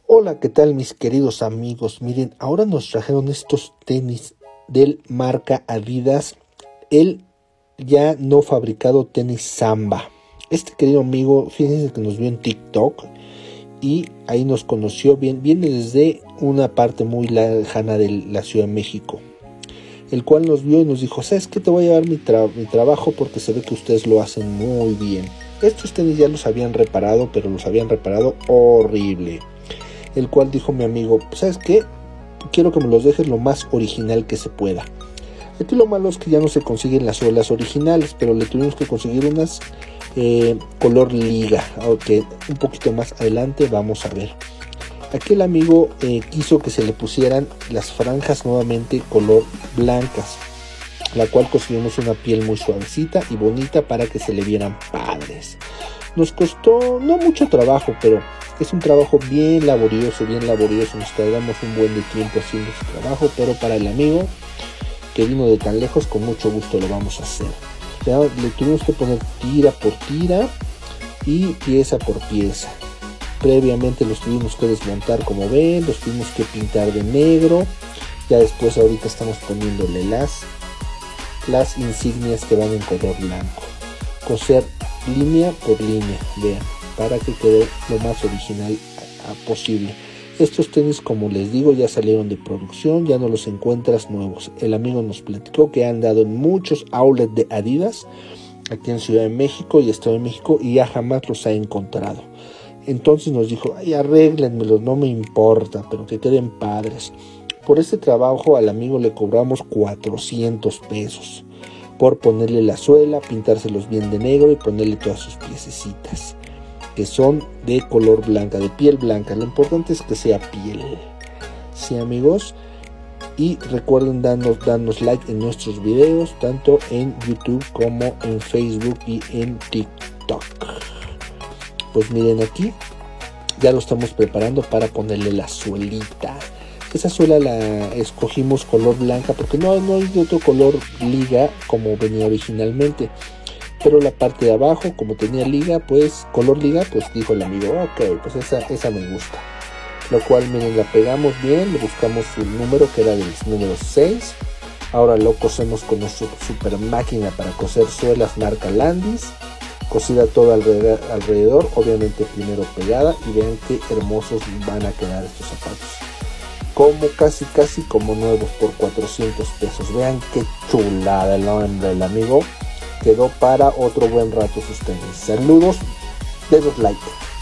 Hola, ¿qué tal mis queridos amigos? Miren, ahora nos trajeron estos tenis del marca Adidas, el ya no fabricado tenis Samba. Este querido amigo, fíjense que nos vio en TikTok y ahí nos conoció bien. Viene desde una parte muy lejana de la Ciudad de México, el cual nos vio y nos dijo: ¿sabes qué? Te voy a llevar mi trabajo porque se ve que ustedes lo hacen muy bien. Estos tenis ya los habían reparado, pero los habían reparado horrible. El cual dijo mi amigo: ¿sabes qué? Quiero que me los dejes lo más original que se pueda. Aquí lo malo es que ya no se consiguen las suelas originales, pero le tuvimos que conseguir unas color liga, aunque un poquito más adelante vamos a ver. Aquí el amigo quiso que se le pusieran las franjas nuevamente color blancas, la cual conseguimos una piel muy suavecita y bonita para que se le vieran padres. Nos costó no mucho trabajo, pero es un trabajo bien laborioso, nos tardamos un buen de tiempo haciendo ese trabajo, pero para el amigo que vino de tan lejos, con mucho gusto lo vamos a hacer. Ya le tuvimos que poner tira por tira y pieza por pieza. Previamente los tuvimos que desmontar, como ven, los tuvimos que pintar de negro. Ya después ahorita estamos poniéndole las insignias que van en color blanco. Coser línea por línea, vean, para que quede lo más original posible. Estos tenis, como les digo, ya salieron de producción, ya no los encuentras nuevos. El amigo nos platicó que han dado en muchos outlets de Adidas aquí en Ciudad de México y Estado de México y ya jamás los ha encontrado. Entonces nos dijo: ay, arréglenmelos, no me importa, pero que queden padres. Por este trabajo al amigo le cobramos 400 pesos por ponerle la suela, pintárselos bien de negro y ponerle todas sus piececitas, que son de color blanca, de piel blanca. Lo importante es que sea piel. Sí, amigos. Y recuerden darnos like en nuestros videos, tanto en YouTube como en Facebook y en TikTok. Pues miren, aquí ya lo estamos preparando para ponerle la suelita. Esa suela la escogimos color blanca porque no hay de otro color liga como venía originalmente. Pero la parte de abajo, como tenía liga, pues color liga, pues dijo el amigo: ok, pues esa me gusta. Lo cual, miren, la pegamos bien, le buscamos un número que era del número 6. Ahora lo cosemos con nuestra super máquina para coser suelas marca Landis. Cosida todo alrededor, obviamente primero pegada, y vean qué hermosos van a quedar estos zapatos. Como casi como nuevos por 400 pesos. Vean qué chulada el nombre del amigo. Quedó para otro buen rato sus tenis. Saludos, denos like.